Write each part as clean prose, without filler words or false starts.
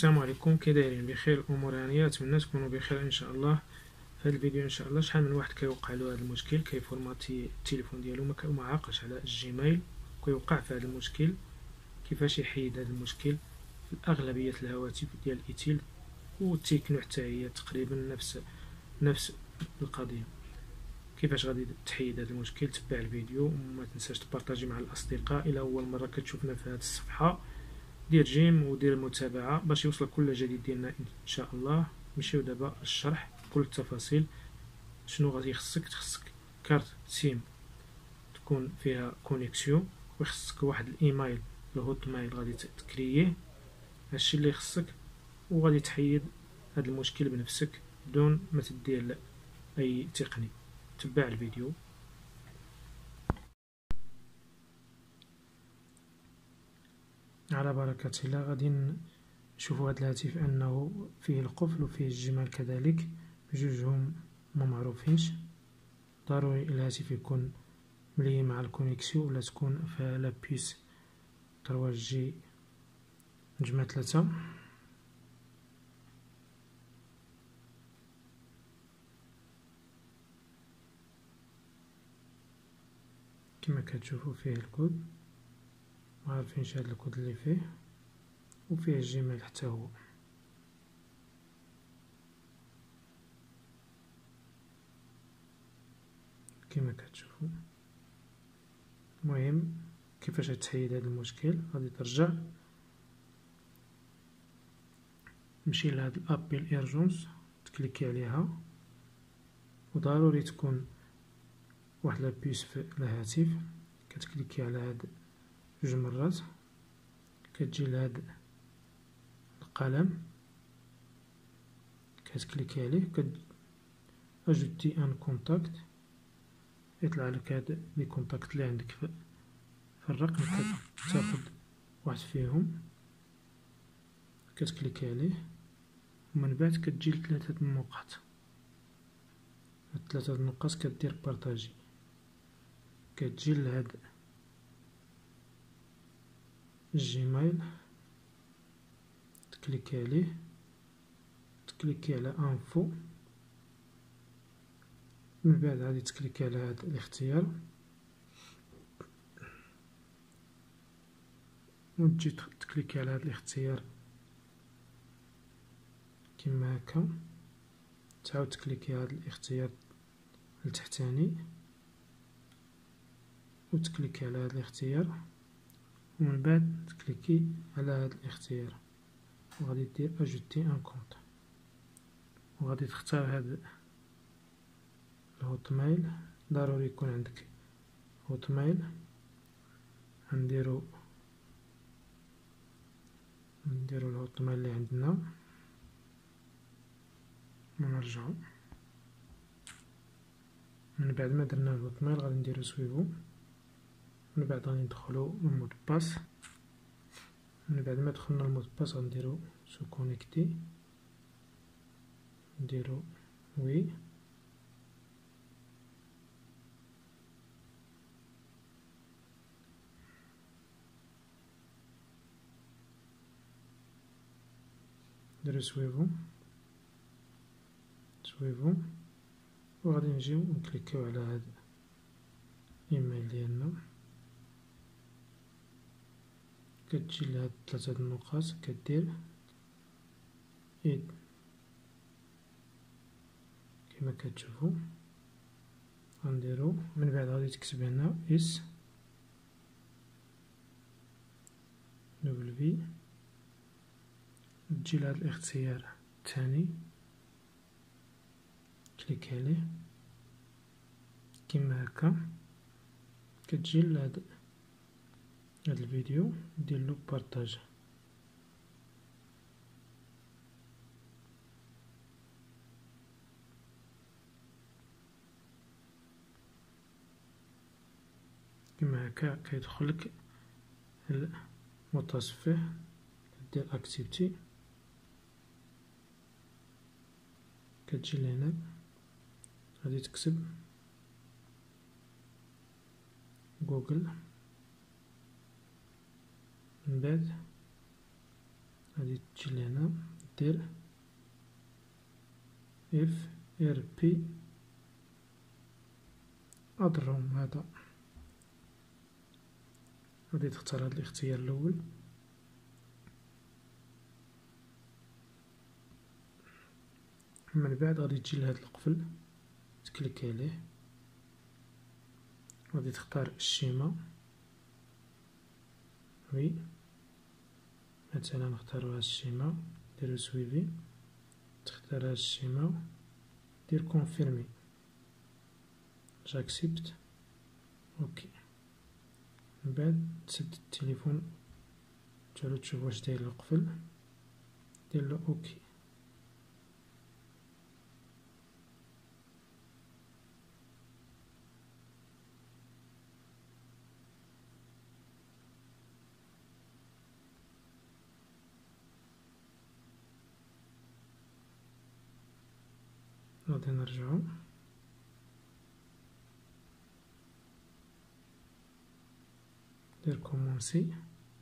السلام عليكم، كي دايرين؟ بخير؟ الامور هانيه، نتمنى تكونوا بخير ان شاء الله. في هذا الفيديو ان شاء الله شحال من واحد كيوقع له هذا المشكل، كيفورماتي التليفون ديالو ما عاقش على الجيميل وكيوقع في هذا المشكل. كيفاش يحيد هذا المشكل؟ في اغلبيه الهواتف ديال الايتيل والتكنو حتى هي تقريبا نفس القضيه. كيفاش غادي تحيد هذا المشكل؟ تبع الفيديو وما تنساش تبارطاجي مع الاصدقاء. الى اول مره كتشوفنا في هذه الصفحه دير جيم ودير المتابعه باش يوصلك كل جديد ديالنا ان شاء الله. نمشيو دابا للشرح كل التفاصيل. شنو غادي خصك كارت سيم تكون فيها كونيكسيون، وخصك واحد الايميل الهوت ميل غادي تكرييه. هادشي اللي خصك، وغادي تحيد هذا المشكل بنفسك بدون ما تدير اي تقني. تبع الفيديو. على بركة الله غادي نشوفوا هذا الهاتف انه فيه القفل وفيه الجمال كذلك، بجوجهم ما معروفينش. ضروري الهاتف يكون ملي مع الكونيكسيون ولا تكون في لابيس 3G نجمة 3. كما كتشوفوا فيه الكود، ما عارفينش هذا الكود اللي فيه، وفيه الجيميل حتى هو. كما كتشوفوا. المهم كيفاش تحيد هذا المشكل؟ غادي ترجع تمشي لهاد الابل ايرجونس، تكليكي عليها، وضروري تكون واحد لابيس في الهاتف. كتكليكي على هاد 2 مرات، كتجي لهاد القلم كتكليكي عليه، اجوتي ان كونتاكت، يطلع لك هاد لي كونتاكت اللي عندك في الرقم. كتاخد واحد فيهم كتكليكي عليه، ومن بعد كتجي ل3 النقط. هاد 3 النقاط كدير بارطاجي، كتجي لهاد الجيميل، تكليكي عليه، تكليكي على انفو، من بعد غادي تكليكي على هاد الاختيار وتجي تكليكي على هاد الاختيار كما هكا. تعاود تكليكي هاد الاختيار التحتاني وتكليكي على هاد الاختيار، ومن بعد تكليكي على هاد الاختيار وغادي دير اجوتي ان كونت، وغادي تختار هاد الهوت ميل. ضروري يكون عندك هوت ميل. نديرو الهوت ميل اللي عندنا ونرجعو. من بعد ما درنا الهوت ميل غادي نديرو سويفو، من بعد غادي ندخلو المود باس. من بعد ما دخلنا المود باس غنديرو سو كونيكتي، نديرو وي، نديرو سويفو، وغادي نجيو نكليكيو على هاد الايميل ديالنا. كتجي لهاد 3 النقاط كدير ايد كما كتشوفوا. غنديرو من بعد غادي تكتب هنا اس دبل في، تجي لهاد الاختيار الثاني كليك عليه كما هكا. كتجي لهاد الفيديو ديرلو بارطاج. كما هكا كيدخلك المتصفح، كدير اكتيفيتي، كتجي لهنا غادي تكتب جوجل، من بعد غادي غادي تجي لهنا دير اف ار بي اضرم. هذا غادي تختار هذا الاختيار الاول، من بعد غادي تجي لهذا القفل تكليك عليه، غادي تختار الشيما وي، مثلا نختارو هاد الشيما، ديرو سويفي، تختار هاد الشيما، دير كونفيرمي، جاكسبت، اوكي. من بعد تسد التليفون تعالو تشوف واش داير القفل، ديرلو اوكي. غادي نرجعو دير كومونسي،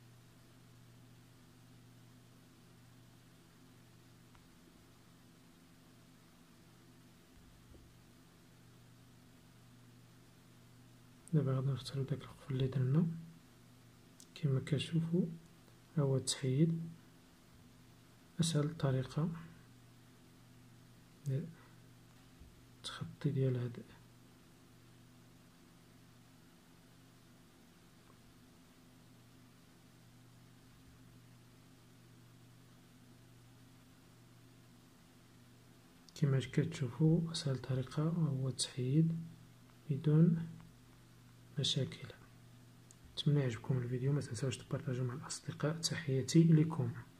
دابا غادي نختارو داك القفل اللي درنا. كما كتشوفو ها هو التحييد، اسهل طريقة التخطي ديال هاد كما كتشوفو اسهل طريقة هو التحييد بدون مشاكل. نتمنى يعجبكم الفيديو، ما تنساوش تبارطاجيو مع الاصدقاء. تحياتي لكم.